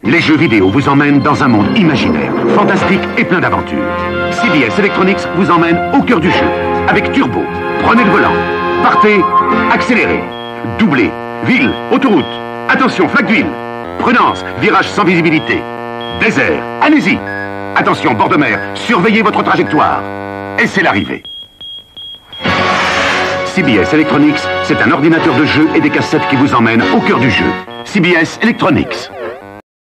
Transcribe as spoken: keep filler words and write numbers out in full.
Les jeux vidéo vous emmènent dans un monde imaginaire, fantastique et plein d'aventures. C B S Electronics vous emmène au cœur du jeu. Avec Turbo, prenez le volant. Partez, accélérez. Doublez, ville, autoroute. Attention, flaque d'huile. Prudence, virage sans visibilité. Désert, allez-y. Attention, bord de mer, surveillez votre trajectoire. Et c'est l'arrivée. C B S Electronics, c'est un ordinateur de jeu et des cassettes qui vous emmènent au cœur du jeu. C B S Electronics.